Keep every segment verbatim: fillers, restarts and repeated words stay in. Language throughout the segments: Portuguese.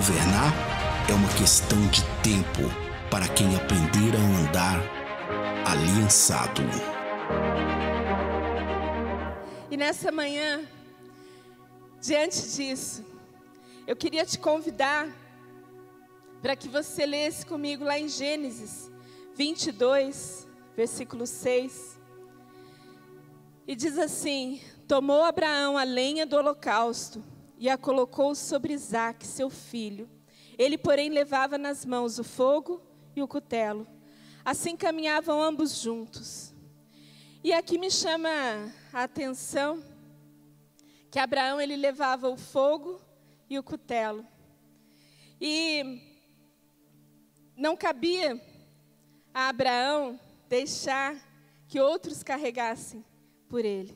governar é uma questão de tempo para quem aprender a andar aliançado. E nessa manhã, diante disso, eu queria te convidar para que você lesse comigo lá em Gênesis vinte e dois, versículo seis. E diz assim: tomou Abraão a lenha do holocausto e a colocou sobre Isaque, seu filho. Ele, porém, levava nas mãos o fogo e o cutelo. Assim caminhavam ambos juntos. E aqui me chama a atenção que Abraão, ele levava o fogo e o cutelo. E não cabia a Abraão deixar que outros carregassem por ele.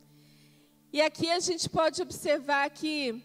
E aqui a gente pode observar que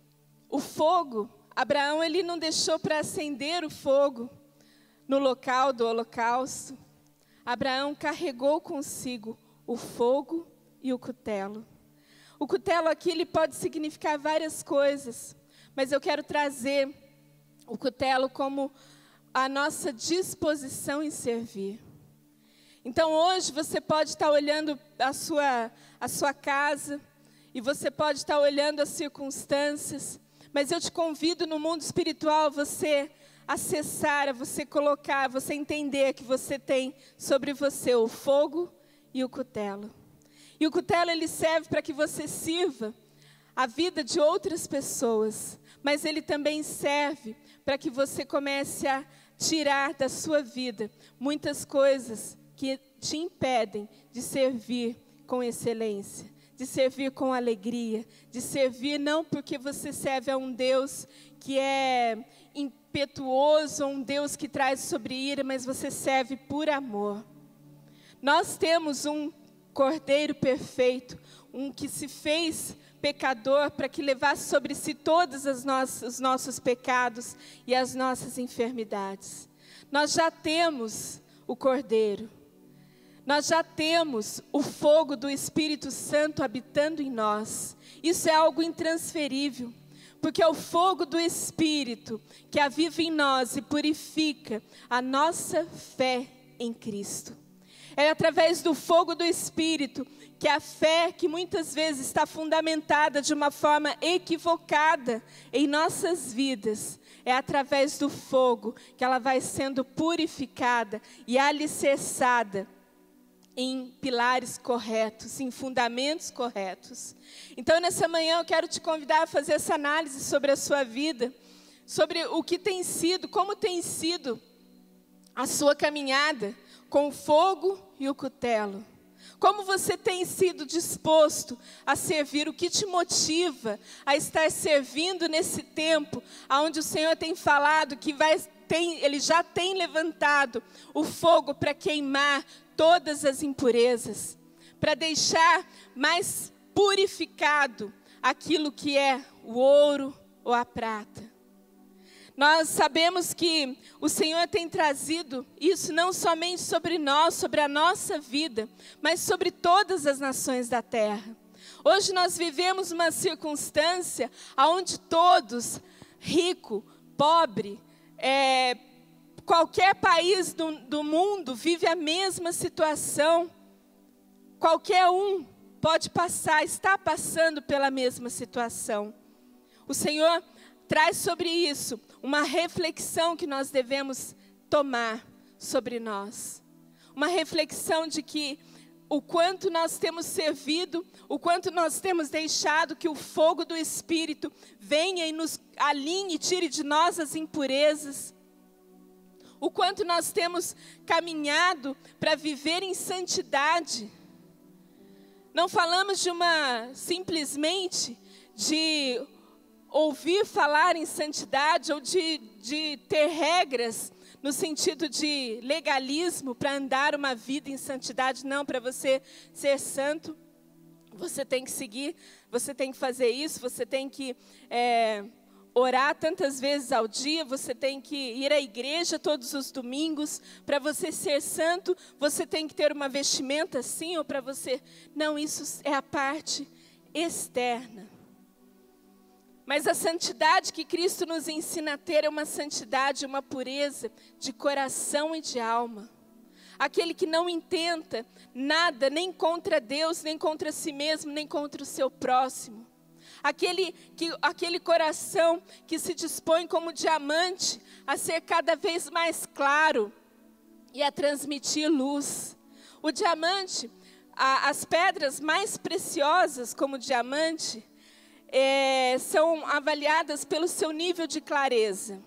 o fogo, Abraão, ele não deixou para acender o fogo no local do holocausto. Abraão carregou consigo o fogo e o cutelo. O cutelo aqui, ele pode significar várias coisas, mas eu quero trazer o cutelo como a nossa disposição em servir. Então hoje você pode estar olhando a sua, a sua casa, e você pode estar olhando as circunstâncias, mas eu te convido no mundo espiritual você acessar, você colocar, você entender que você tem sobre você o fogo e o cutelo. E o cutelo, ele serve para que você sirva a vida de outras pessoas, mas ele também serve para que você comece a tirar da sua vida muitas coisas que te impedem de servir com excelência, de servir com alegria, de servir não porque você serve a um Deus que é impetuoso, um Deus que traz sobre ira, mas você serve por amor. Nós temos um Cordeiro perfeito, um que se fez pecador para que levasse sobre si todos as nossas, os nossos pecados e as nossas enfermidades. Nós já temos o Cordeiro. Nós já temos o fogo do Espírito Santo habitando em nós. Isso é algo intransferível, porque é o fogo do Espírito que aviva em nós e purifica a nossa fé em Cristo. É através do fogo do Espírito que a fé, que muitas vezes está fundamentada de uma forma equivocada em nossas vidas, é através do fogo que ela vai sendo purificada e alicerçada em pilares corretos, em fundamentos corretos. Então, nessa manhã eu quero te convidar a fazer essa análise sobre a sua vida, sobre o que tem sido, como tem sido a sua caminhada com o fogo e o cutelo. Como você tem sido disposto a servir, o que te motiva a estar servindo nesse tempo, onde o Senhor tem falado que vai, tem, Ele já tem levantado o fogo para queimar todas as impurezas, para deixar mais purificado aquilo que é o ouro ou a prata. Nós sabemos que o Senhor tem trazido isso não somente sobre nós, sobre a nossa vida, mas sobre todas as nações da terra. Hoje nós vivemos uma circunstância onde todos, rico, pobre, é, qualquer país do, do mundo vive a mesma situação. Qualquer um pode passar, está passando pela mesma situação. O Senhor traz sobre isso uma reflexão que nós devemos tomar sobre nós. Uma reflexão de que o quanto nós temos servido, o quanto nós temos deixado que o fogo do Espírito venha e nos alinhe e tire de nós as impurezas. O quanto nós temos caminhado para viver em santidade. Não falamos de uma, simplesmente, de ouvir falar em santidade ou de, de ter regras no sentido de legalismo para andar uma vida em santidade. Não, para você ser santo, você tem que seguir, você tem que fazer isso, você tem que é, orar tantas vezes ao dia, você tem que ir à igreja todos os domingos. Para você ser santo, você tem que ter uma vestimenta assim, ou para você... Não, isso é a parte externa. Mas a santidade que Cristo nos ensina a ter é uma santidade, uma pureza de coração e de alma. Aquele que não intenta nada, nem contra Deus, nem contra si mesmo, nem contra o seu próximo. Aquele, que, aquele coração que se dispõe como diamante a ser cada vez mais claro e a transmitir luz. O diamante, a, as pedras mais preciosas como diamante, É, são avaliadas pelo seu nível de clareza,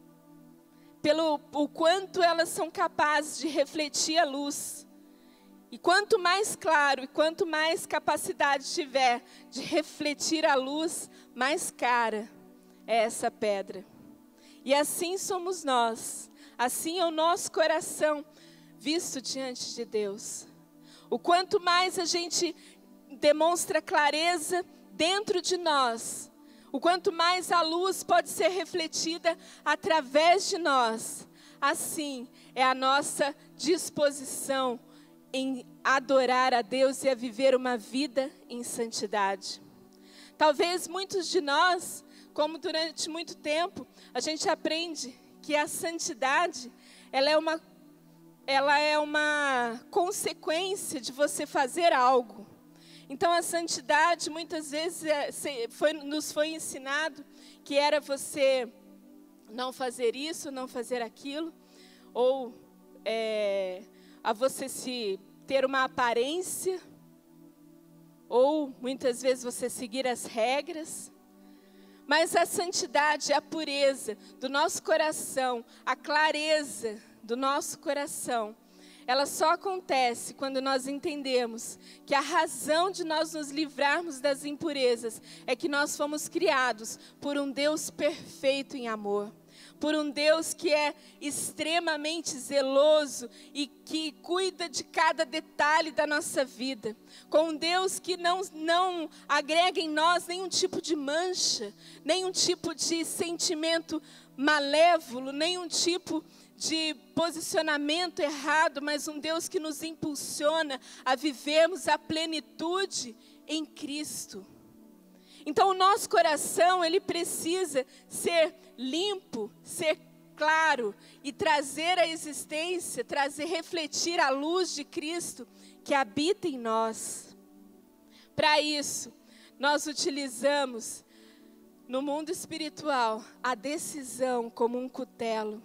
pelo o quanto elas são capazes de refletir a luz. E quanto mais claro e quanto mais capacidade tiver de refletir a luz, mais cara é essa pedra. E assim somos nós, assim é o nosso coração visto diante de Deus. O quanto mais a gente demonstra clareza dentro de nós, o quanto mais a luz pode ser refletida através de nós, assim é a nossa disposição em adorar a Deus e a viver uma vida em santidade. Talvez muitos de nós, como durante muito tempo, a gente aprende que a santidade, ela é uma, ela é uma consequência de você fazer algo. Então a santidade muitas vezes é, foi, nos foi ensinado que era você não fazer isso, não fazer aquilo, ou é, a você se ter uma aparência, ou muitas vezes você seguir as regras. Mas a santidade, a pureza do nosso coração, a clareza do nosso coração, ela só acontece quando nós entendemos que a razão de nós nos livrarmos das impurezas é que nós fomos criados por um Deus perfeito em amor, por um Deus que é extremamente zeloso e que cuida de cada detalhe da nossa vida, com um Deus que não, não agrega em nós nenhum tipo de mancha, nenhum tipo de sentimento malévolo, nenhum tipo de posicionamento errado, mas um Deus que nos impulsiona a vivermos a plenitude em Cristo. Então o nosso coração, ele precisa ser limpo, ser claro e trazer à existência, trazer, refletir a luz de Cristo que habita em nós. Para isso, nós utilizamos no mundo espiritual a decisão como um cutelo.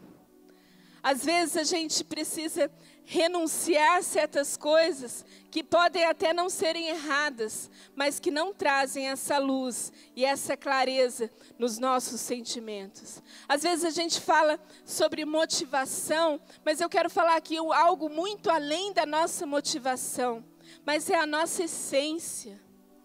Às vezes a gente precisa renunciar a certas coisas que podem até não serem erradas, mas que não trazem essa luz e essa clareza nos nossos sentimentos. Às vezes a gente fala sobre motivação, mas eu quero falar aqui algo muito além da nossa motivação, mas é a nossa essência.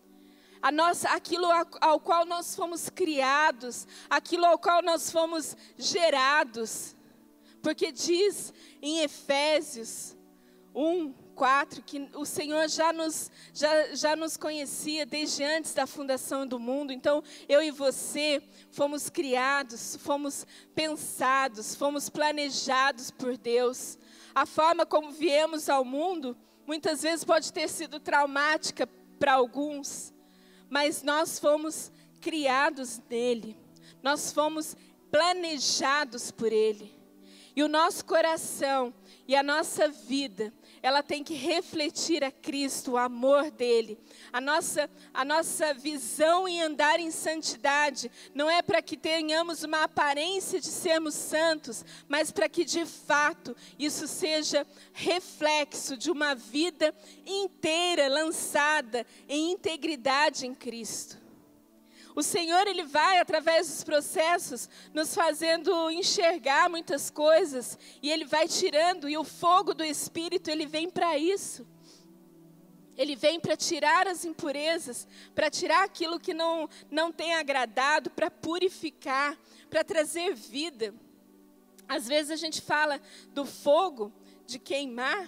A nossa, aquilo ao, ao qual nós fomos criados, aquilo ao qual nós fomos gerados. Porque diz em Efésios um, quatro, que o Senhor já nos, já, já nos conhecia desde antes da fundação do mundo. Então, eu e você fomos criados, fomos pensados, fomos planejados por Deus. A forma como viemos ao mundo, muitas vezes pode ter sido traumática para alguns, mas nós fomos criados nele, nós fomos planejados por Ele. E o nosso coração e a nossa vida, ela tem que refletir a Cristo, o amor dEle. A nossa, a nossa visão em andar em santidade não é para que tenhamos uma aparência de sermos santos, mas para que de fato isso seja reflexo de uma vida inteira lançada em integridade em Cristo. O Senhor, Ele vai, através dos processos, nos fazendo enxergar muitas coisas, e Ele vai tirando, e o fogo do Espírito, Ele vem para isso. Ele vem para tirar as impurezas, para tirar aquilo que não, não tem agradado, para purificar, para trazer vida. Às vezes a gente fala do fogo, de queimar,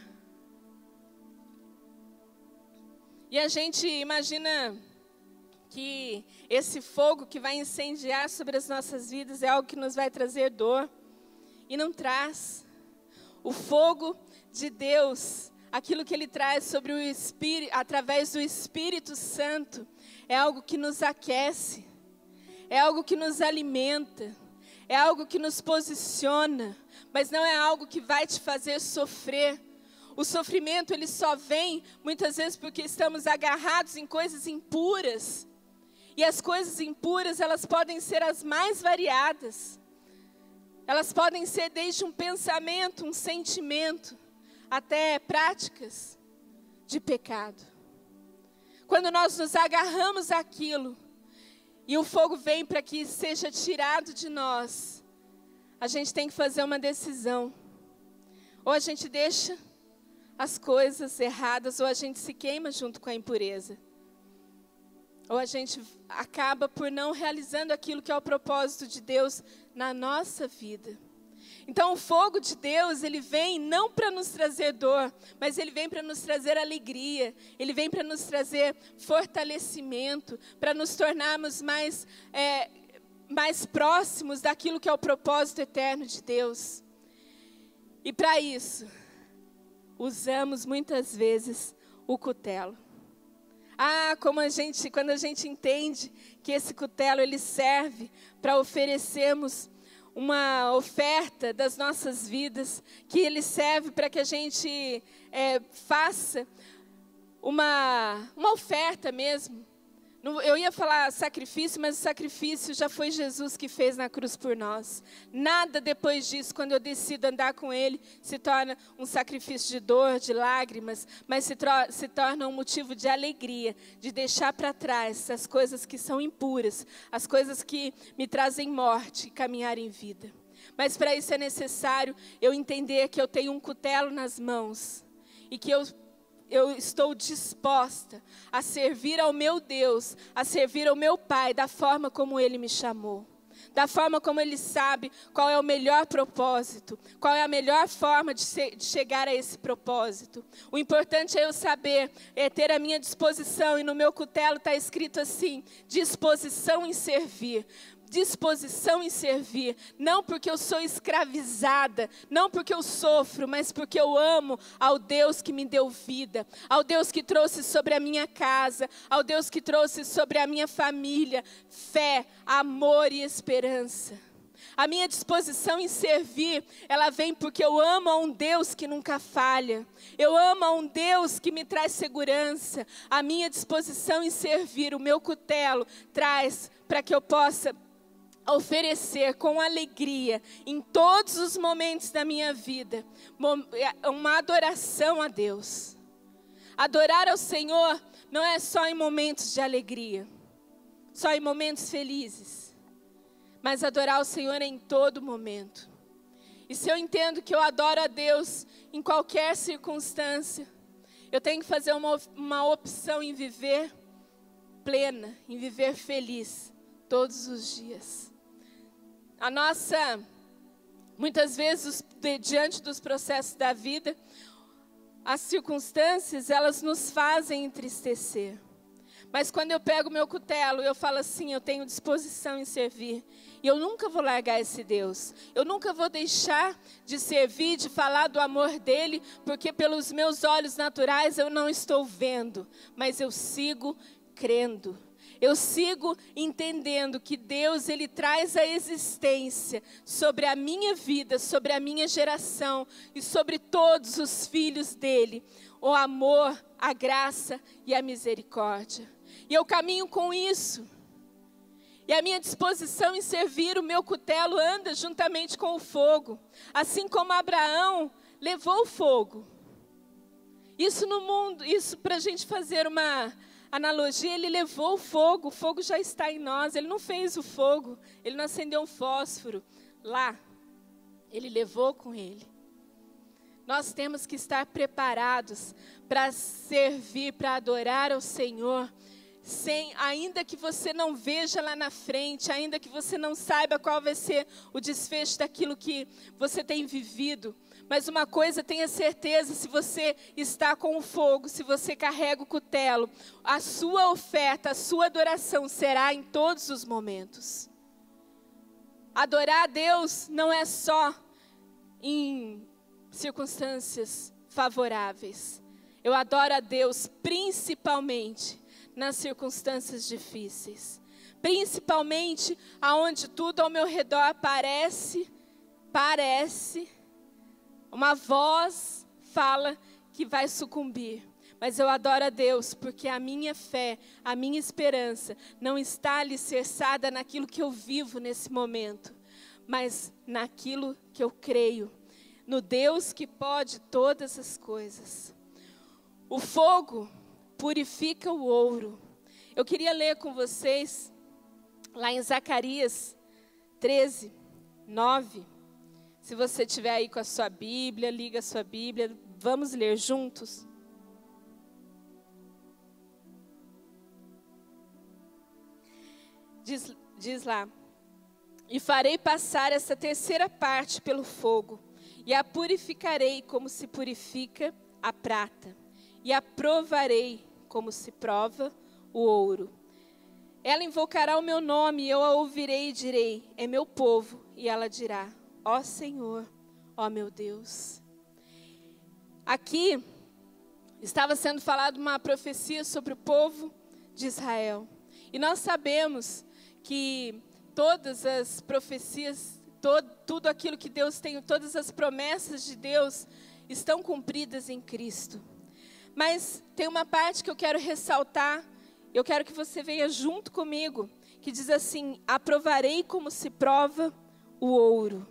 e a gente imagina que esse fogo que vai incendiar sobre as nossas vidas é algo que nos vai trazer dor, e não traz. O fogo de Deus, aquilo que Ele traz sobre o Espírito, através do Espírito Santo, é algo que nos aquece, é algo que nos alimenta, é algo que nos posiciona, mas não é algo que vai te fazer sofrer. O sofrimento, ele só vem muitas vezes porque estamos agarrados em coisas impuras. E as coisas impuras, elas podem ser as mais variadas. Elas podem ser desde um pensamento, um sentimento, até práticas de pecado. Quando nós nos agarramos àquilo, e o fogo vem para que seja tirado de nós, a gente tem que fazer uma decisão. Ou a gente deixa as coisas erradas, ou a gente se queima junto com a impureza. Ou a gente acaba por não realizando aquilo que é o propósito de Deus na nossa vida. Então o fogo de Deus, ele vem não para nos trazer dor, mas ele vem para nos trazer alegria. Ele vem para nos trazer fortalecimento, para nos tornarmos mais, é, mais próximos daquilo que é o propósito eterno de Deus. E para isso, usamos muitas vezes o cutelo. Ah, como a gente, quando a gente entende que esse cutelo, ele serve para oferecermos uma oferta das nossas vidas, que ele serve para que a gente é, faça uma, uma oferta mesmo. Eu ia falar sacrifício, mas o sacrifício já foi Jesus que fez na cruz por nós. Nada depois disso, quando eu decido andar com Ele, se torna um sacrifício de dor, de lágrimas, mas se, se torna um motivo de alegria, de deixar para trás as coisas que são impuras, as coisas que me trazem morte e caminhar em vida. Mas para isso é necessário eu entender que eu tenho um cutelo nas mãos e que eu Eu estou disposta a servir ao meu Deus, a servir ao meu Pai, da forma como Ele me chamou. Da forma como Ele sabe qual é o melhor propósito, qual é a melhor forma de, ser, de chegar a esse propósito. O importante é eu saber, é ter a minha disposição, e no meu cutelo está escrito assim, disposição em servir. Disposição em servir, não porque eu sou escravizada, não porque eu sofro, mas porque eu amo ao Deus que me deu vida, ao Deus que trouxe sobre a minha casa, ao Deus que trouxe sobre a minha família fé, amor e esperança. A minha disposição em servir, ela vem porque eu amo a um Deus que nunca falha. Eu amo a um Deus que me traz segurança. A minha disposição em servir, o meu cutelo, traz para que eu possa oferecer com alegria, em todos os momentos da minha vida, uma adoração a Deus. Adorar ao Senhor não é só em momentos de alegria, só em momentos felizes, mas adorar ao Senhor é em todo momento. E se eu entendo que eu adoro a Deus em qualquer circunstância, eu tenho que fazer uma, uma opção em viver plena, em viver feliz todos os dias. A nossa, muitas vezes, diante dos processos da vida, as circunstâncias, elas nos fazem entristecer. Mas quando eu pego o meu cutelo, eu falo assim, eu tenho disposição em servir. E eu nunca vou largar esse Deus. Eu nunca vou deixar de servir, de falar do amor dele, porque pelos meus olhos naturais eu não estou vendo, mas eu sigo crendo. Eu sigo entendendo que Deus, Ele traz a existência sobre a minha vida, sobre a minha geração e sobre todos os filhos dEle, o amor, a graça e a misericórdia. E eu caminho com isso. E a minha disposição em servir, o meu cutelo anda juntamente com o fogo. Assim como Abraão levou o fogo. Isso no mundo, isso para a gente fazer uma analogia, ele levou o fogo, o fogo já está em nós, ele não fez o fogo, ele não acendeu um fósforo lá, ele levou com ele. Nós temos que estar preparados para servir, para adorar ao Senhor, sem, ainda que você não veja lá na frente, ainda que você não saiba qual vai ser o desfecho daquilo que você tem vivido. Mas uma coisa, tenha certeza, se você está com o fogo, se você carrega o cutelo, a sua oferta, a sua adoração será em todos os momentos. Adorar a Deus não é só em circunstâncias favoráveis. Eu adoro a Deus principalmente nas circunstâncias difíceis. principalmente aonde tudo ao meu redor parece, parece, uma voz fala que vai sucumbir. Mas eu adoro a Deus, porque a minha fé, a minha esperança não está alicerçada naquilo que eu vivo nesse momento, mas naquilo que eu creio, no Deus que pode todas as coisas. O fogo purifica o ouro. Eu queria ler com vocês, lá em Zacarias treze, nove. Se você estiver aí com a sua Bíblia, liga a sua Bíblia, vamos ler juntos. Diz, diz lá: e farei passar essa terceira parte pelo fogo, e a purificarei como se purifica a prata, e a provarei como se prova o ouro. Ela invocará o meu nome, e eu a ouvirei e direi: é meu povo. E ela dirá: ó Senhor, ó meu Deus. Aqui estava sendo falada uma profecia sobre o povo de Israel. E nós sabemos que todas as profecias, todo, tudo aquilo que Deus tem, todas as promessas de Deus estão cumpridas em Cristo. Mas tem uma parte que eu quero ressaltar, eu quero que você venha junto comigo, que diz assim: aprovarei como se prova o ouro.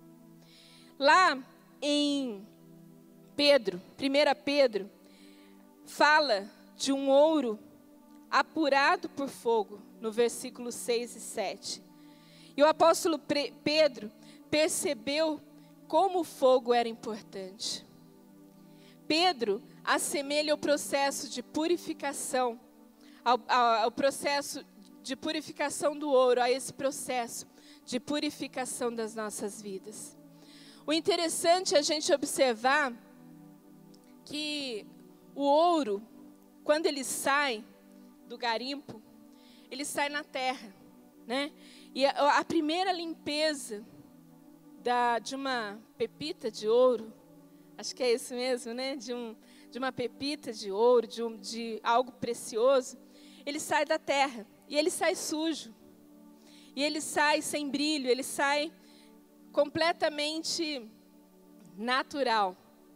Lá em Pedro, primeira Pedro, fala de um ouro apurado por fogo, no versículo seis e sete. E o apóstolo Pedro percebeu como o fogo era importante. Pedro assemelha o processo de purificação, ao, ao, ao processo de purificação do ouro, a esse processo de purificação das nossas vidas. O interessante é a gente observar que o ouro, quando ele sai do garimpo, ele sai na terra, né? E a, a primeira limpeza da, de uma pepita de ouro, acho que é isso mesmo, né? De, um, de uma pepita de ouro, de, um, de algo precioso, ele sai da terra e ele sai sujo. E ele sai sem brilho, ele sai completamente natural.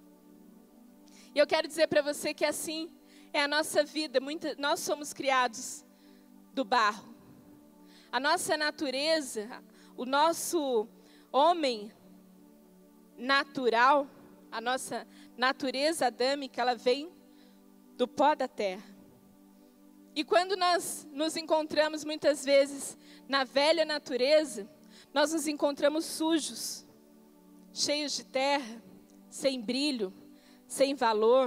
E eu quero dizer para você que assim é a nossa vida. Muita, nós somos criados do barro. A nossa natureza, o nosso homem natural, a nossa natureza adâmica, ela vem do pó da terra. E quando nós nos encontramos muitas vezes na velha natureza, nós nos encontramos sujos, cheios de terra, sem brilho, sem valor,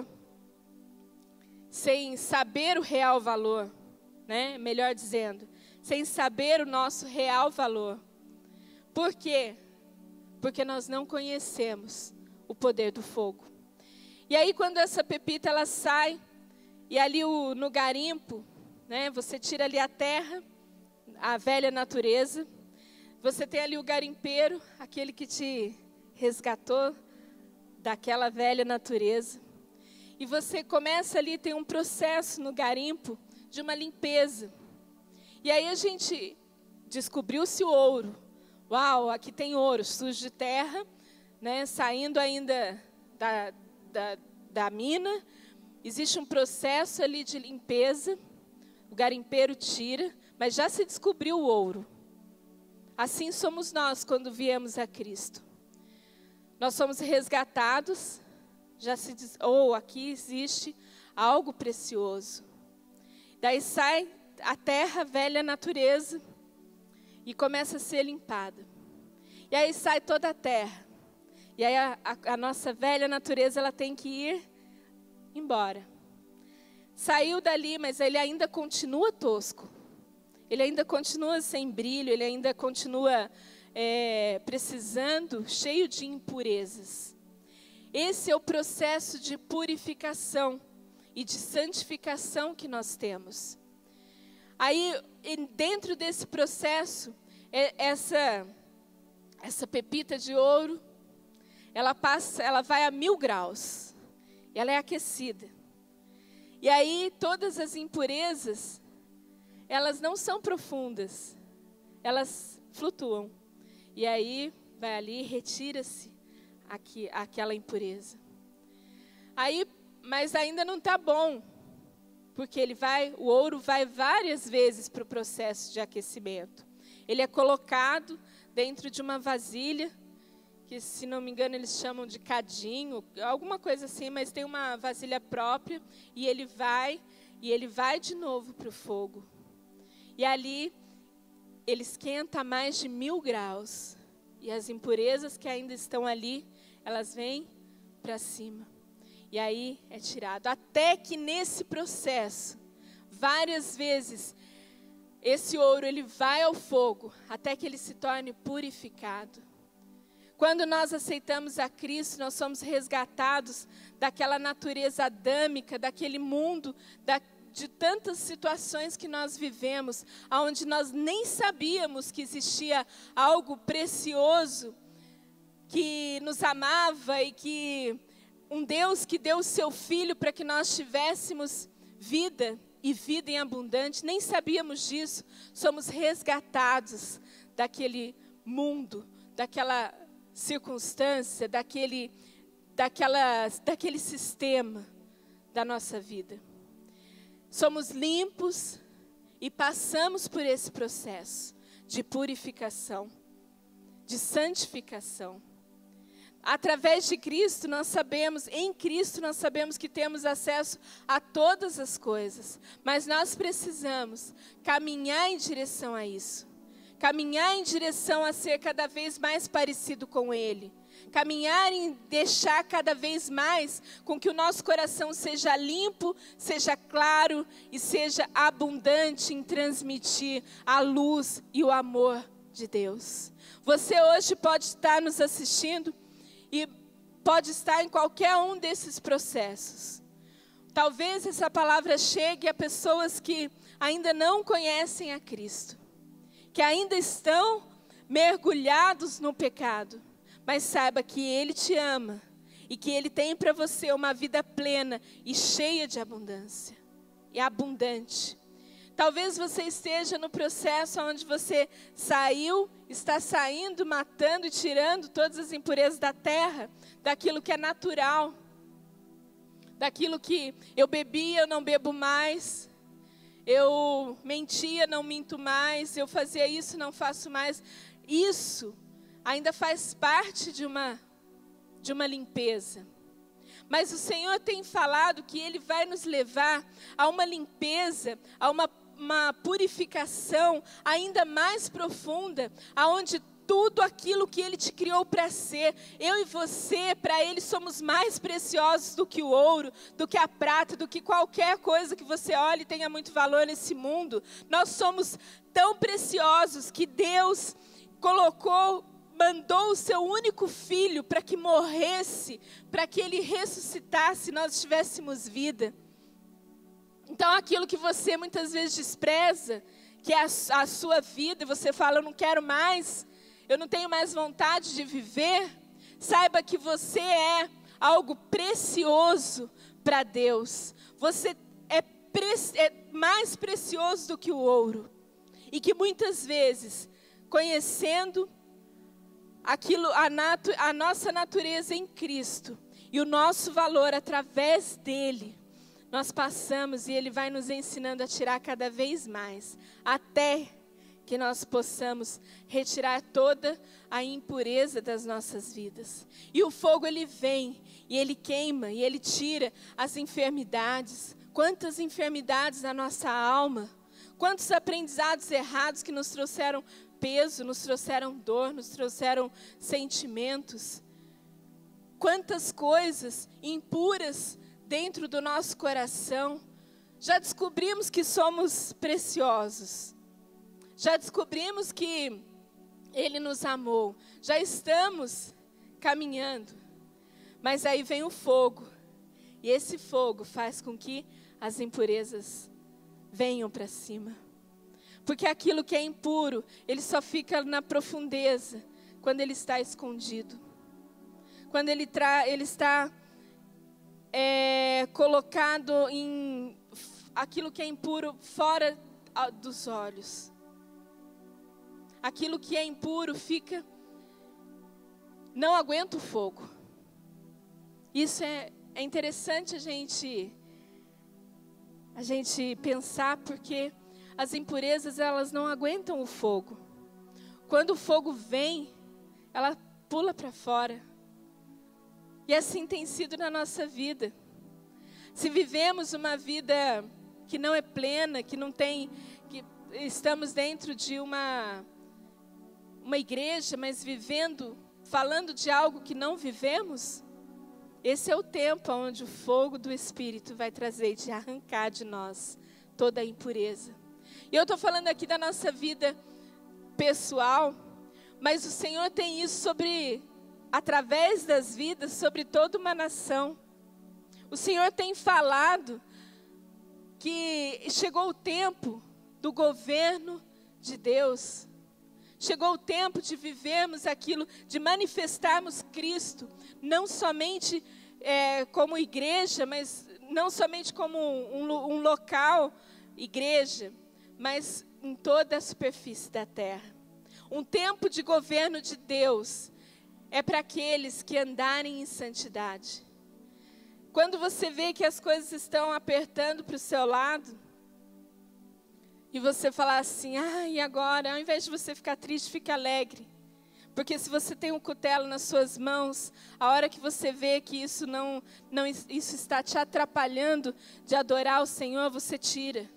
sem saber o real valor, né? Melhor dizendo, sem saber o nosso real valor. Por quê? Porque nós não conhecemos o poder do fogo. E aí quando essa pepita ela sai, e ali o, no garimpo, né, você tira ali a terra, a velha natureza, você tem ali o garimpeiro, aquele que te resgatou daquela velha natureza. E você começa ali, tem um processo no garimpo de uma limpeza. E aí a gente descobriu-se o ouro. Uau, aqui tem ouro, sujo de terra, né, saindo ainda da, da, da mina. Existe um processo ali de limpeza. O garimpeiro tira, mas já se descobriu o ouro. Assim somos nós quando viemos a Cristo. Nós somos resgatados, já se diz, ou oh, aqui existe algo precioso. Daí sai a terra, a velha natureza, e começa a ser limpada. E aí sai toda a terra. E aí a, a, a nossa velha natureza, ela tem que ir embora. Saiu dali, mas ele ainda continua tosco. Ele ainda continua sem brilho, ele ainda continua é, precisando, cheio de impurezas. Esse é o processo de purificação e de santificação que nós temos. Aí, dentro desse processo, essa, essa pepita de ouro, ela passa, ela vai a mil graus. Ela é aquecida. E aí, todas as impurezas, elas não são profundas, elas flutuam. E aí, vai ali e retira-se aqui, aquela impureza. Aí, mas ainda não está bom, porque ele vai, o ouro vai várias vezes para o processo de aquecimento. Ele é colocado dentro de uma vasilha, que se não me engano eles chamam de cadinho, alguma coisa assim, mas tem uma vasilha própria, e ele vai, e ele vai de novo para o fogo. E ali, ele esquenta a mais de mil graus, e as impurezas que ainda estão ali, elas vêm para cima. E aí é tirado, até que nesse processo, várias vezes, esse ouro ele vai ao fogo, até que ele se torne purificado. Quando nós aceitamos a Cristo, nós somos resgatados daquela natureza adâmica, daquele mundo, da, de tantas situações que nós vivemos, onde nós nem sabíamos que existia algo precioso, que nos amava e que um Deus que deu o seu Filho para que nós tivéssemos vida e vida em abundante, nem sabíamos disso. Somos resgatados daquele mundo, daquela circunstância, daquele, daquela, daquele sistema da nossa vida. Somos limpos e passamos por esse processo de purificação, de santificação. Através de Cristo nós sabemos, em Cristo nós sabemos que temos acesso a todas as coisas, mas nós precisamos caminhar em direção a isso, caminhar em direção a ser cada vez mais parecido com Ele, caminhar em deixar cada vez mais com que o nosso coração seja limpo, seja claro e seja abundante em transmitir a luz e o amor de Deus. Você hoje pode estar nos assistindo e pode estar em qualquer um desses processos. Talvez essa palavra chegue a pessoas que ainda não conhecem a Cristo, que ainda estão mergulhados no pecado, mas saiba que Ele te ama e que Ele tem para você uma vida plena e cheia de abundância, e abundante. Talvez você esteja no processo onde você saiu, está saindo, matando e tirando todas as impurezas da terra, daquilo que é natural, daquilo que eu bebia, eu não bebo mais, eu mentia, não minto mais, eu fazia isso, não faço mais. Isso ainda faz parte de uma, de uma limpeza. Mas o Senhor tem falado que Ele vai nos levar a uma limpeza, a uma uma purificação ainda mais profunda, aonde tudo aquilo que Ele te criou para ser, eu e você, para Ele somos mais preciosos do que o ouro, do que a prata, do que qualquer coisa que você olhe e tenha muito valor nesse mundo. Nós somos tão preciosos que Deus colocou, mandou o seu único filho para que morresse, para que Ele ressuscitasse e nós tivéssemos vida. Então aquilo que você muitas vezes despreza, que é a, a sua vida, e você fala, eu não quero mais, eu não tenho mais vontade de viver, saiba que você é algo precioso para Deus. Você é, pre, é mais precioso do que o ouro. E que muitas vezes, conhecendo aquilo, a, natu, a nossa natureza em Cristo, e o nosso valor através dEle, nós passamos e Ele vai nos ensinando a tirar cada vez mais, até que nós possamos retirar toda a impureza das nossas vidas. E o fogo Ele vem, e Ele queima, e Ele tira as enfermidades. Quantas enfermidades na nossa alma, quantos aprendizados errados que nos trouxeram peso, nos trouxeram dor, nos trouxeram sentimentos. Quantas coisas impuras dentro do nosso coração. Já descobrimos que somos preciosos. Já descobrimos que Ele nos amou. Já estamos caminhando. Mas aí vem o fogo. E esse fogo faz com que as impurezas venham para cima. Porque aquilo que é impuro, ele só fica na profundeza quando ele está escondido. Quando ele, tra- ele está é, colocado em aquilo que é impuro fora dos olhos. Aquilo que é impuro fica, não aguenta o fogo. Isso é, é interessante a gente, a gente pensar, porque as impurezas, elas não aguentam o fogo. Quando o fogo vem, ela pula para fora. E assim tem sido na nossa vida. Se vivemos uma vida que não é plena, que não tem, que estamos dentro de uma, uma igreja, mas vivendo, falando de algo que não vivemos, esse é o tempo onde o fogo do Espírito vai trazer e de arrancar de nós toda a impureza. E eu estou falando aqui da nossa vida pessoal, mas o Senhor tem isso sobre, através das vidas, sobre toda uma nação. O Senhor tem falado que chegou o tempo do governo de Deus. Chegou o tempo de vivermos aquilo, de manifestarmos Cristo, não somente é, como igreja, mas não somente como um, um local, igreja, mas em toda a superfície da terra. Um tempo de governo de Deus é para aqueles que andarem em santidade. Quando você vê que as coisas estão apertando para o seu lado, e você falar assim, ah, e agora? Ao invés de você ficar triste, fique alegre. Porque se você tem um cutelo nas suas mãos, a hora que você vê que isso, não, não, isso está te atrapalhando de adorar o Senhor, você tira.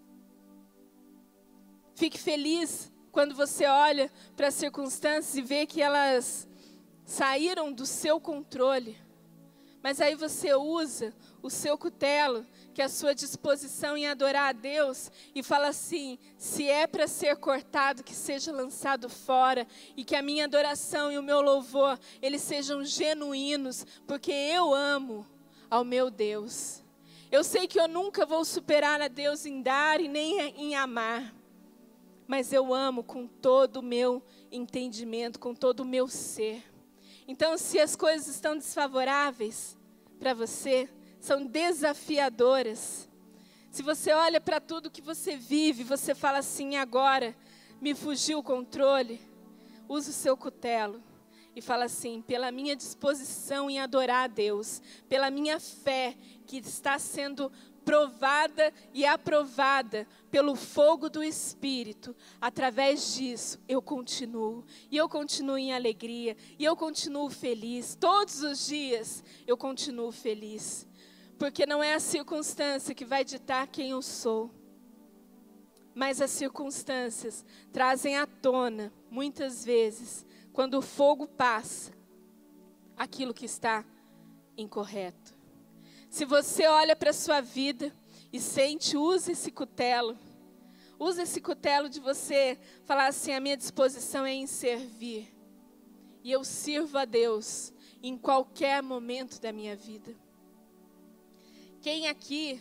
Fique feliz quando você olha para as circunstâncias e vê que elas saíram do seu controle. Mas aí você usa o seu cutelo, que é a sua disposição em adorar a Deus, e fala assim, se é para ser cortado, que seja lançado fora, e que a minha adoração e o meu louvor, eles sejam genuínos, porque eu amo ao meu Deus. Eu sei que eu nunca vou superar a Deus em dar e nem em amar, mas eu amo com todo o meu entendimento, com todo o meu ser. Então, se as coisas estão desfavoráveis para você, são desafiadoras, se você olha para tudo que você vive, você fala assim, agora me fugiu o controle, usa o seu cutelo e fala assim, pela minha disposição em adorar a Deus, pela minha fé que está sendo provada e aprovada pelo fogo do Espírito, através disso eu continuo, e eu continuo em alegria, e eu continuo feliz, todos os dias eu continuo feliz, porque não é a circunstância que vai ditar quem eu sou, mas as circunstâncias trazem à tona, muitas vezes, quando o fogo passa, aquilo que está incorreto. Se você olha para a sua vida e sente, usa esse cutelo. Usa esse cutelo de você falar assim, a minha disposição é em servir. E eu sirvo a Deus em qualquer momento da minha vida. Quem aqui,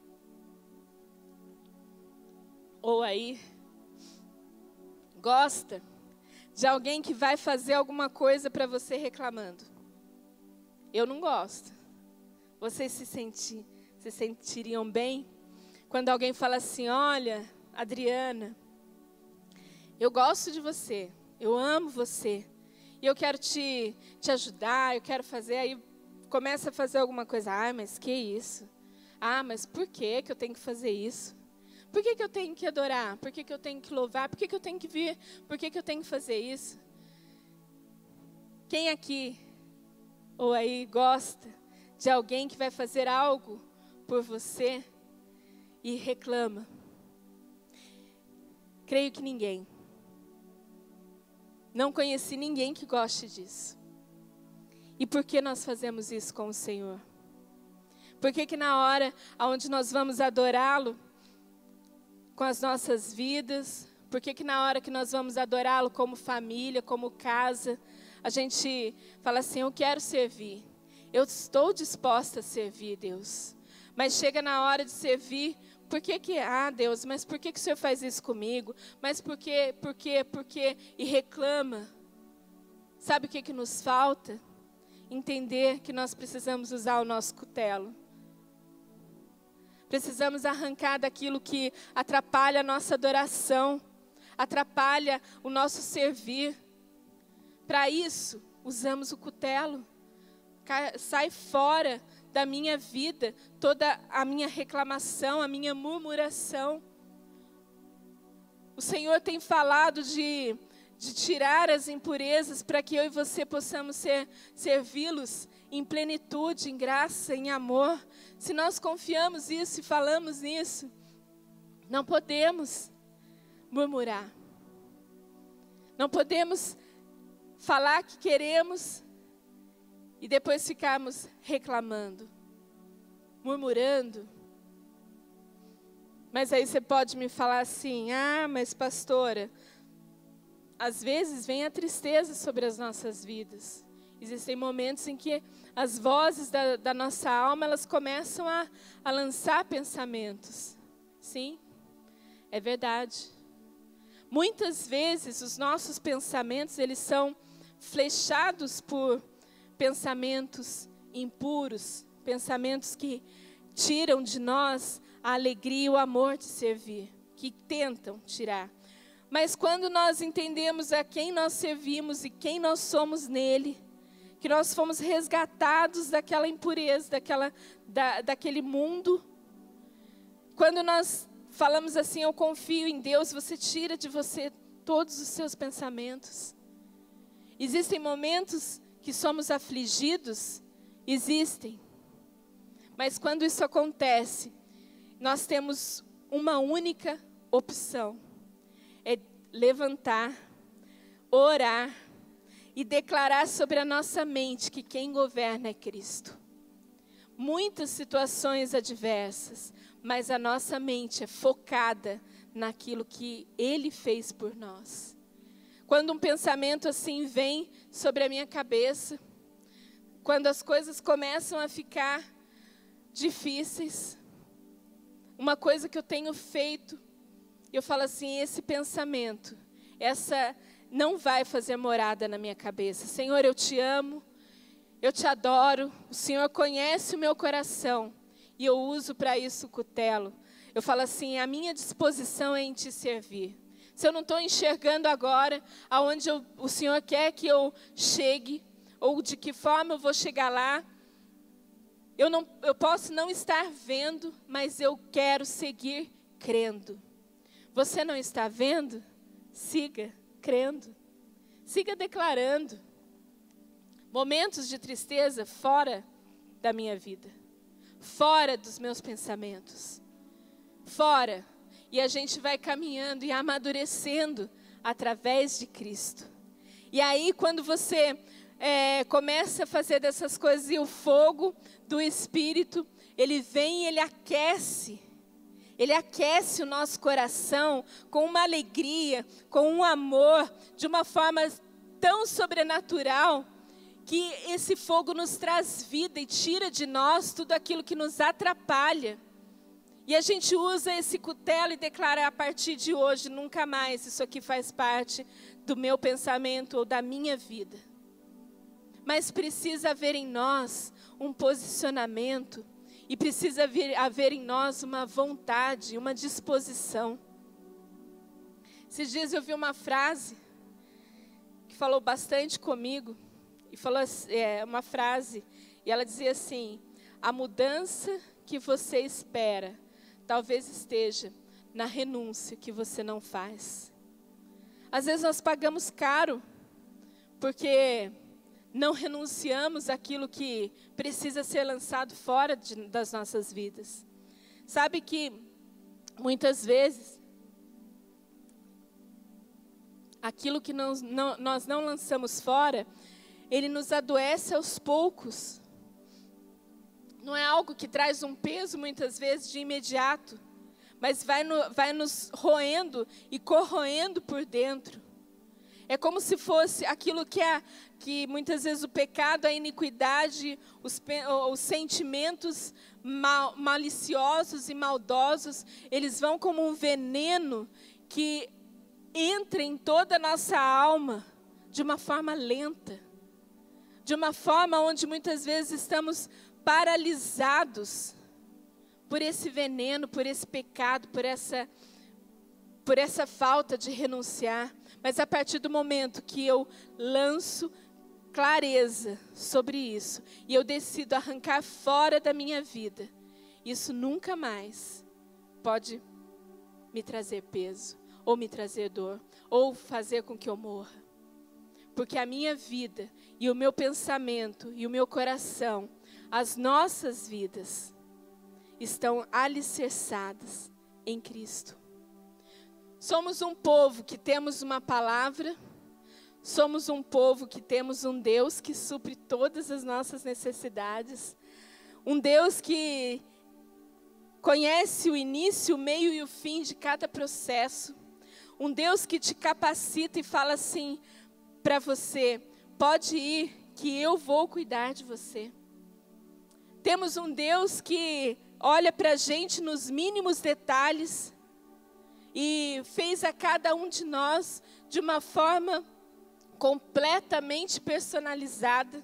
ou aí, gosta de alguém que vai fazer alguma coisa para você reclamando? Eu não gosto. Vocês se, senti, se sentiriam bem quando alguém fala assim, olha, Adriana, eu gosto de você, eu amo você, e eu quero te, te ajudar, eu quero fazer, aí começa a fazer alguma coisa, ah, mas que isso? Ah, mas por que que eu tenho que fazer isso? Por que que eu tenho que adorar? Por que que eu tenho que louvar? Por que que eu tenho que vir? Por que que eu tenho que fazer isso? Quem aqui, ou aí, gosta de alguém que vai fazer algo por você e reclama? Creio que ninguém. Não conheci ninguém que goste disso. E por que nós fazemos isso com o Senhor? Por que que na hora onde nós vamos adorá-lo com as nossas vidas, por que que na hora que nós vamos adorá-lo como família, como casa, a gente fala assim, eu quero servir. Eu estou disposta a servir, Deus. Mas chega na hora de servir, por que que, ah, Deus, mas por que que o Senhor faz isso comigo? Mas por que, por que, por que? E reclama. Sabe o que que nos falta? Entender que nós precisamos usar o nosso cutelo. Precisamos arrancar daquilo que atrapalha a nossa adoração, atrapalha o nosso servir. Para isso, usamos o cutelo. Sai fora da minha vida toda a minha reclamação, a minha murmuração. O Senhor tem falado de, de tirar as impurezas para que eu e você possamos ser, servi-los em plenitude, em graça, em amor. Se nós confiamos nisso e falamos nisso, não podemos murmurar. Não podemos falar que queremos e depois ficarmos reclamando, murmurando. Mas aí você pode me falar assim, ah, mas pastora, às vezes vem a tristeza sobre as nossas vidas. Existem momentos em que as vozes da, da nossa alma, elas começam a, a lançar pensamentos. Sim, é verdade. Muitas vezes os nossos pensamentos, eles são flechados por pensamentos impuros, pensamentos que tiram de nós a alegria e o amor de servir, que tentam tirar. Mas quando nós entendemos a quem nós servimos e quem nós somos nele, que nós fomos resgatados daquela impureza, daquela, da, daquele mundo, quando nós falamos assim, eu confio em Deus, você tira de você todos os seus pensamentos. Existem momentos que somos afligidos, existem. Mas quando isso acontece, nós temos uma única opção. É levantar, orar e declarar sobre a nossa mente que quem governa é Cristo. Muitas situações adversas, mas a nossa mente é focada naquilo que Ele fez por nós. Quando um pensamento assim vem sobre a minha cabeça, quando as coisas começam a ficar difíceis, uma coisa que eu tenho feito, eu falo assim, esse pensamento, essa não vai fazer morada na minha cabeça. Senhor, eu te amo, eu te adoro, o Senhor conhece o meu coração e eu uso para isso o cutelo. Eu falo assim, a minha disposição é em te servir. Se eu não estou enxergando agora aonde eu, o Senhor quer que eu chegue, ou de que forma eu vou chegar lá, eu, não, eu posso não estar vendo, mas eu quero seguir crendo. Você não está vendo? Siga crendo. Siga declarando. Momentos de tristeza fora da minha vida. Fora dos meus pensamentos. Fora. E a gente vai caminhando e amadurecendo através de Cristo. E aí quando você é, começa a fazer dessas coisas e o fogo do Espírito, ele vem e ele aquece. Ele aquece o nosso coração com uma alegria, com um amor, de uma forma tão sobrenatural, que esse fogo nos traz vida e tira de nós tudo aquilo que nos atrapalha. E a gente usa esse cutelo e declara a partir de hoje, nunca mais isso aqui faz parte do meu pensamento ou da minha vida. Mas precisa haver em nós um posicionamento e precisa haver, haver em nós uma vontade, uma disposição. Esses dias eu vi uma frase que falou bastante comigo, e falou é, uma frase, e ela dizia assim, a mudança que você espera, talvez esteja na renúncia que você não faz. Às vezes nós pagamos caro, porque não renunciamos àquilo que precisa ser lançado fora de, das nossas vidas. Sabe que, muitas vezes, aquilo que não, não, nós não lançamos fora, ele nos adoece aos poucos. Não é algo que traz um peso, muitas vezes, de imediato, mas vai, no, vai nos roendo e corroendo por dentro. É como se fosse aquilo que, é, que muitas vezes o pecado, a iniquidade, os, os sentimentos mal, maliciosos e maldosos, eles vão como um veneno que entra em toda a nossa alma de uma forma lenta. De uma forma onde muitas vezes estamos paralisados por esse veneno, por esse pecado, por essa, por essa falta de renunciar. Mas a partir do momento que eu lanço clareza sobre isso, e eu decido arrancar fora da minha vida, isso nunca mais pode me trazer peso, ou me trazer dor, ou fazer com que eu morra. Porque a minha vida, e o meu pensamento, e o meu coração, as nossas vidas, estão alicerçadas em Cristo. Somos um povo que temos uma palavra, somos um povo que temos um Deus que supre todas as nossas necessidades, um Deus que conhece o início, o meio e o fim de cada processo, um Deus que te capacita e fala assim para você: pode ir que eu vou cuidar de você. Temos um Deus que olha para a gente nos mínimos detalhes e fez a cada um de nós de uma forma completamente personalizada.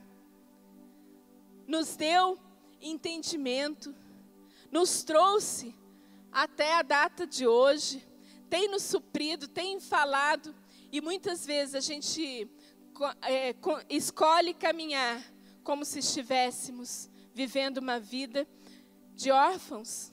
Nos deu entendimento, nos trouxe até a data de hoje, tem nos suprido, tem falado, e muitas vezes a gente é, escolhe caminhar como se estivéssemos vivendo uma vida de órfãos,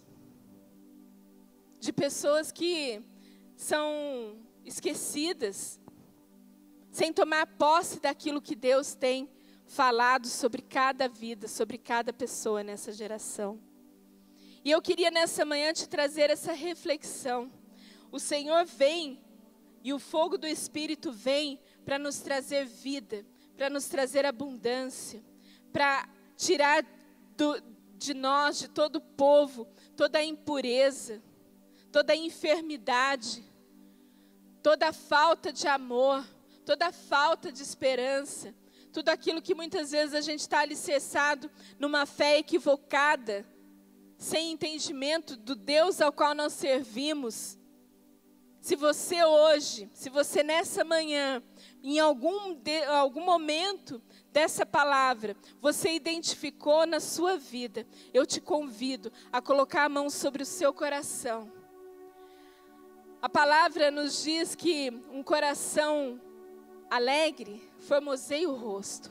de pessoas que são esquecidas, sem tomar posse daquilo que Deus tem falado sobre cada vida, sobre cada pessoa nessa geração. E eu queria nessa manhã te trazer essa reflexão. O Senhor vem, e o fogo do Espírito vem para nos trazer vida, para nos trazer abundância, para tirar do, de nós, de todo o povo, toda a impureza, toda a enfermidade, toda a falta de amor, toda a falta de esperança, tudo aquilo que muitas vezes a gente está alicerçado numa fé equivocada, sem entendimento do Deus ao qual nós servimos. Se você hoje, se você nessa manhã, em algum, de, algum momento dessa palavra, você identificou na sua vida, eu te convido a colocar a mão sobre o seu coração. A palavra nos diz que um coração alegre formoseia o rosto.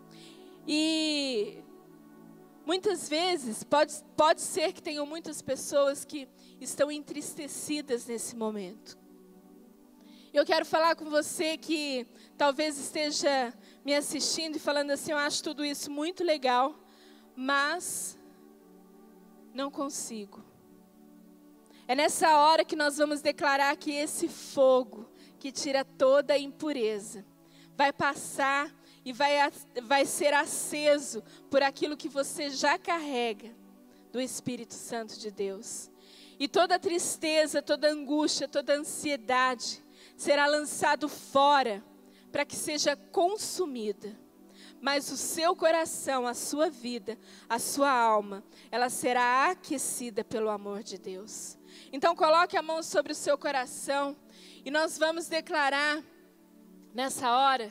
E muitas vezes, pode, pode ser que tenham muitas pessoas que estão entristecidas nesse momento. Eu quero falar com você que talvez esteja me assistindo e falando assim: eu acho tudo isso muito legal, mas não consigo. É nessa hora que nós vamos declarar que esse fogo que tira toda a impureza vai passar e vai, vai ser aceso por aquilo que você já carrega do Espírito Santo de Deus. E toda tristeza, toda angústia, toda ansiedade será lançado fora para que seja consumida. Mas o seu coração, a sua vida, a sua alma, ela será aquecida pelo amor de Deus. Então coloque a mão sobre o seu coração e nós vamos declarar nessa hora.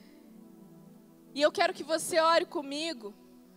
E eu quero que você ore comigo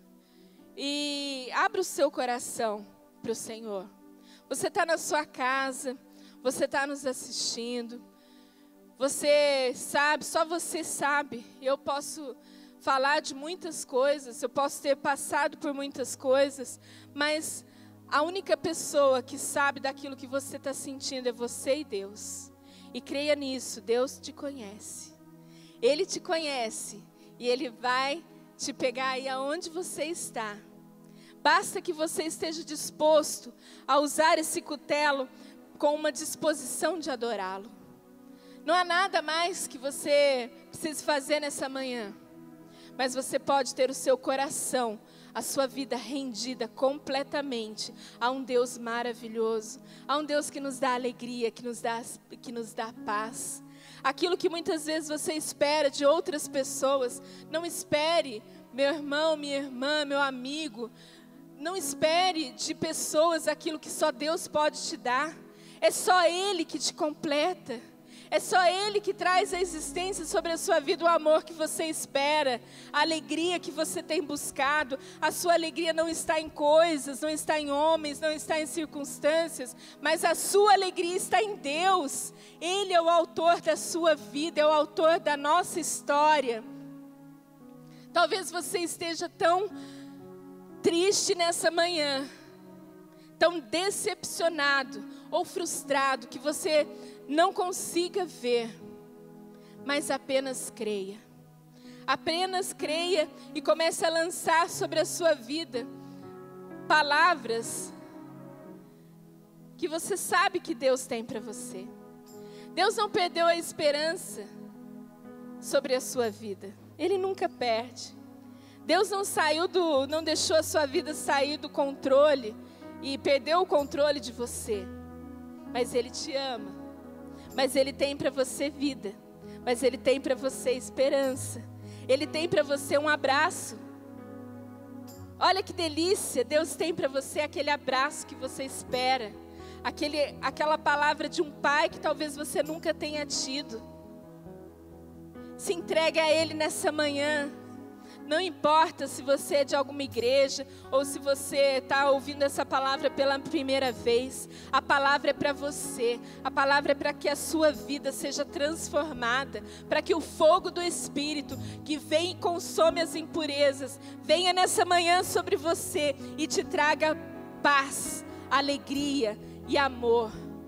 e abra o seu coração para o Senhor. Você está na sua casa, você está nos assistindo, você sabe, só você sabe. Eu posso falar de muitas coisas, eu posso ter passado por muitas coisas, mas a única pessoa que sabe daquilo que você está sentindo é você e Deus. E creia nisso, Deus te conhece. Ele te conhece e Ele vai te pegar aí aonde você está. Basta que você esteja disposto a usar esse cutelo com uma disposição de adorá-lo. Não há nada mais que você precise fazer nessa manhã, mas você pode ter o seu coração, a sua vida rendida completamente a um Deus maravilhoso, a um Deus que nos dá alegria, que nos dá, que nos dá paz. Aquilo que muitas vezes você espera de outras pessoas, não espere, meu irmão, minha irmã, meu amigo, não espere de pessoas aquilo que só Deus pode te dar. É só Ele que te completa. É só Ele que traz a existência sobre a sua vida, o amor que você espera, a alegria que você tem buscado. A sua alegria não está em coisas, não está em homens, não está em circunstâncias, mas a sua alegria está em Deus. Ele é o autor da sua vida, é o autor da nossa história. Talvez você esteja tão triste nessa manhã, tão decepcionado ou frustrado, que você não consiga ver, mas apenas creia. Apenas creia e comece a lançar sobre a sua vida palavras que você sabe que Deus tem para você. Deus não perdeu a esperança sobre a sua vida. Ele nunca perde. Deus não saiu do, não deixou a sua vida sair do controle e perdeu o controle de você. Mas Ele te ama. Mas Ele tem para você vida. Mas Ele tem para você esperança. Ele tem para você um abraço. Olha que delícia, Deus tem para você aquele abraço que você espera. Aquele, aquela palavra de um pai que talvez você nunca tenha tido. Se entregue a Ele nessa manhã. Não importa se você é de alguma igreja ou se você está ouvindo essa palavra pela primeira vez. A palavra é para você. A palavra é para que a sua vida seja transformada. Para que o fogo do Espírito que vem e consome as impurezas venha nessa manhã sobre você e te traga paz, alegria e amor.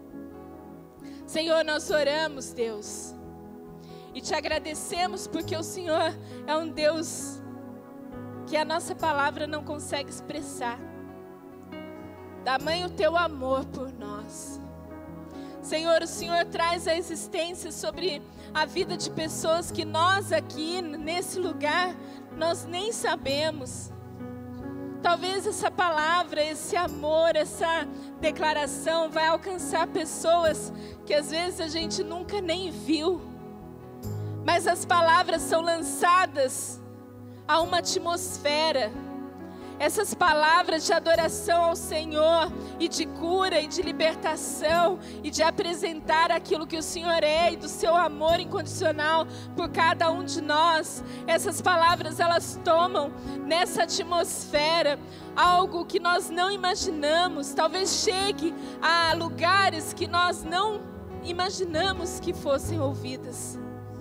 Senhor, nós oramos, Deus, e te agradecemos porque o Senhor é um Deus que a nossa palavra não consegue expressar. Tamanho o teu amor por nós. Senhor, o Senhor traz a existência sobre a vida de pessoas que nós aqui, nesse lugar, nós nem sabemos. Talvez essa palavra, esse amor, essa declaração vai alcançar pessoas que às vezes a gente nunca nem viu. Mas as palavras são lançadas a uma atmosfera. Essas palavras de adoração ao Senhor e de cura e de libertação e de apresentar aquilo que o Senhor é e do seu amor incondicional por cada um de nós. Essas palavras, elas tomam nessa atmosfera algo que nós não imaginamos. Talvez chegue a lugares que nós não imaginamos que fossem ouvidas.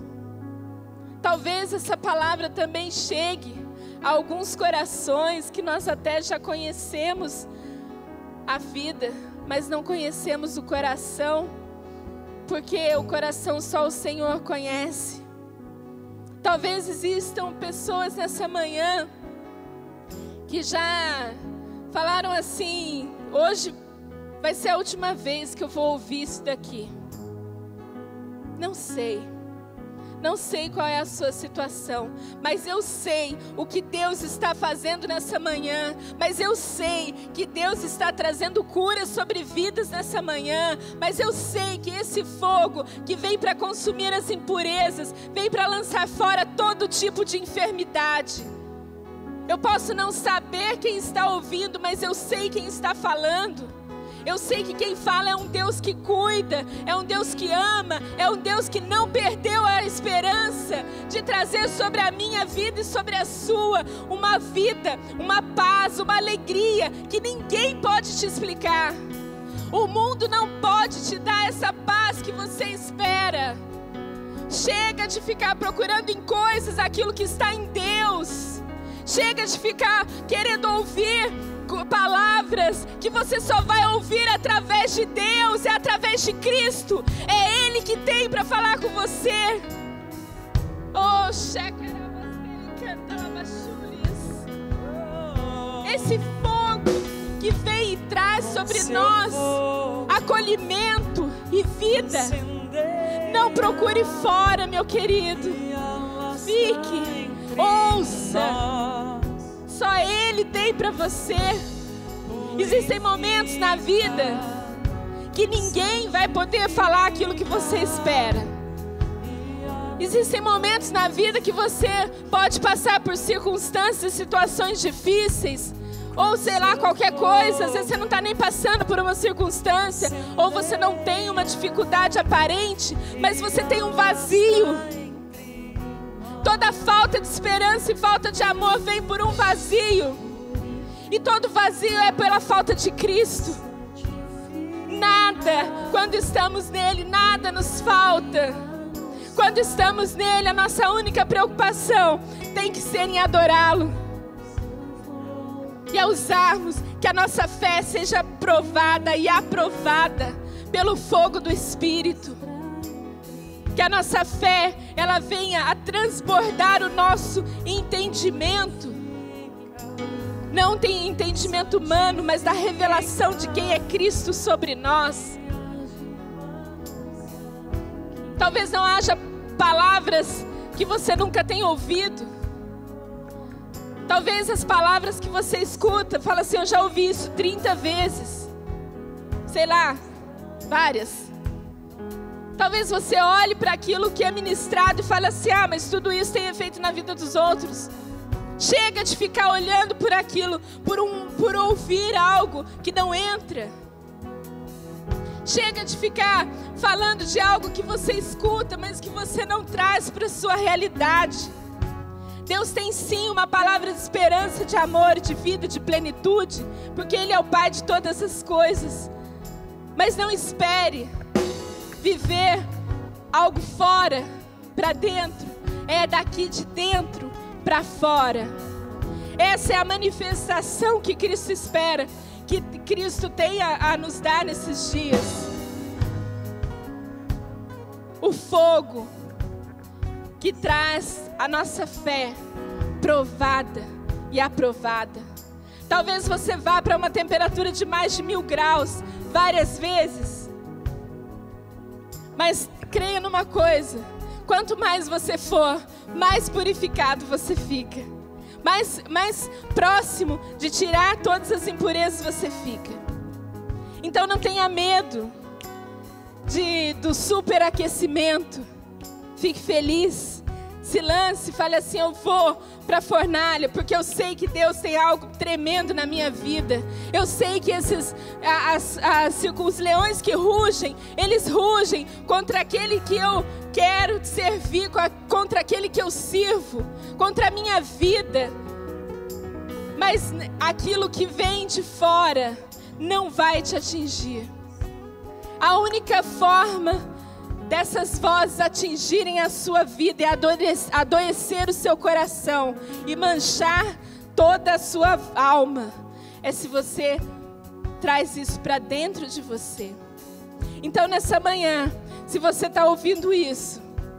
Talvez essa palavra também chegue a alguns corações que nós até já conhecemos a vida, mas não conhecemos o coração, porque o coração só o Senhor conhece. Talvez existam pessoas nessa manhã que já falaram assim: hoje vai ser a última vez que eu vou ouvir isso daqui. Não sei. Não sei qual é a sua situação, mas eu sei o que Deus está fazendo nessa manhã. Mas eu sei que Deus está trazendo cura sobre vidas nessa manhã. Mas eu sei que esse fogo que vem para consumir as impurezas, vem para lançar fora todo tipo de enfermidade. Eu posso não saber quem está ouvindo, mas eu sei quem está falando. Eu sei que quem fala é um Deus que cuida, é um Deus que ama, é um Deus que não perdeu a esperança de trazer sobre a minha vida e sobre a sua uma vida, uma paz, uma alegria que ninguém pode te explicar. O mundo não pode te dar essa paz que você espera. Chega de ficar procurando em coisas aquilo que está em Deus. Chega de ficar querendo ouvir palavras que você só vai ouvir através de Deus, é através de Cristo. É Ele que tem para falar com você. Oh, esse fogo que vem e traz sobre nós acolhimento e vida. Não procure fora, meu querido. Fique, ouça. Só Ele tem para você. Existem momentos na vida que ninguém vai poder falar aquilo que você espera. Existem momentos na vida que você pode passar por circunstâncias, situações difíceis, ou sei lá, qualquer coisa. Às vezes você não está nem passando por uma circunstância, ou você não tem uma dificuldade aparente, mas você tem um vazio. Toda falta de esperança e falta de amor vem por um vazio, e todo vazio é pela falta de Cristo. Nada, quando estamos nele, nada nos falta. Quando estamos nele, a nossa única preocupação tem que ser em adorá-lo. E a usarmos, que a nossa fé seja provada e aprovada pelo fogo do Espírito. Que a nossa fé, ela venha a transbordar o nosso entendimento. Não tem entendimento humano, mas da revelação de quem é Cristo sobre nós. Talvez não haja palavras que você nunca tenha ouvido. Talvez as palavras que você escuta, fala assim, eu já ouvi isso trinta vezes. Sei lá, várias. Talvez você olhe para aquilo que é ministrado e fale assim, ah, mas tudo isso tem efeito na vida dos outros. Chega de ficar olhando por aquilo, por, um, por ouvir algo que não entra. Chega de ficar falando de algo que você escuta, mas que você não traz para a sua realidade. Deus tem sim uma palavra de esperança, de amor, de vida, de plenitude, porque Ele é o Pai de todas as coisas. Mas não espere viver algo fora para dentro, é daqui de dentro para fora. Essa é a manifestação que Cristo espera, que Cristo tenha a nos dar nesses dias. O fogo que traz a nossa fé provada e aprovada. Talvez você vá para uma temperatura de mais de mil graus várias vezes, mas creia numa coisa: quanto mais você for, mais purificado você fica, mais, mais próximo de tirar todas as impurezas você fica. Então não tenha medo de, do superaquecimento. Fique feliz, se lance, fale assim, eu vou para a fornalha, porque eu sei que Deus tem algo tremendo na minha vida. Eu sei que esses, as, as, os leões que rugem, eles rugem contra aquele que eu quero servir, contra aquele que eu sirvo, contra a minha vida. Mas aquilo que vem de fora não vai te atingir. A única forma dessas vozes atingirem a sua vida e adoecer o seu coração e manchar toda a sua alma é se você traz isso para dentro de você. Então nessa manhã, se você está ouvindo isso,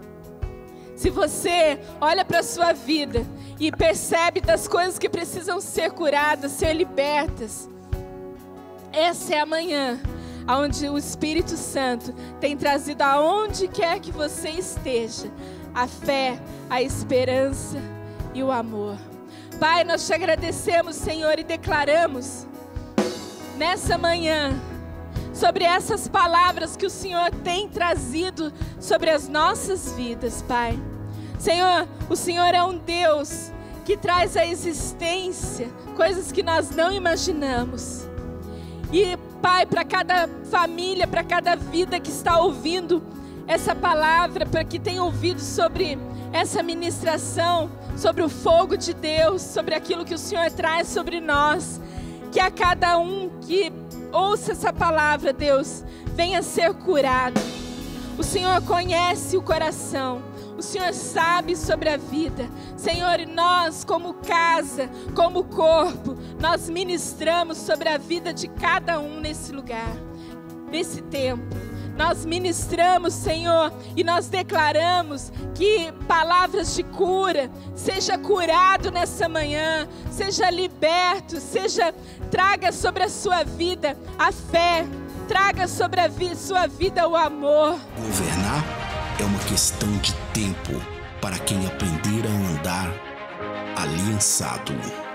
se você olha para a sua vida e percebe das coisas que precisam ser curadas, ser libertas, essa é a manhã onde o Espírito Santo tem trazido aonde quer que você esteja a fé, a esperança e o amor. Pai, nós te agradecemos, Senhor, e declaramos nessa manhã sobre essas palavras que o Senhor tem trazido sobre as nossas vidas, Pai. Senhor, o Senhor é um Deus que traz à existência coisas que nós não imaginamos. E Pai, para cada família, para cada vida que está ouvindo essa palavra, para que tenha ouvido sobre essa ministração, sobre o fogo de Deus, sobre aquilo que o Senhor traz sobre nós, que a cada um que ouça essa palavra, Deus, venha ser curado. O Senhor conhece o coração, o Senhor sabe sobre a vida. Senhor, e nós como casa, como corpo, nós ministramos sobre a vida de cada um nesse lugar, nesse tempo. Nós ministramos, Senhor, e nós declaramos que palavras de cura, seja curado nessa manhã, seja liberto, seja, traga sobre a sua vida a fé, traga sobre a vi- sua vida o amor. Governar é uma questão de tempo para quem aprender a andar aliançado.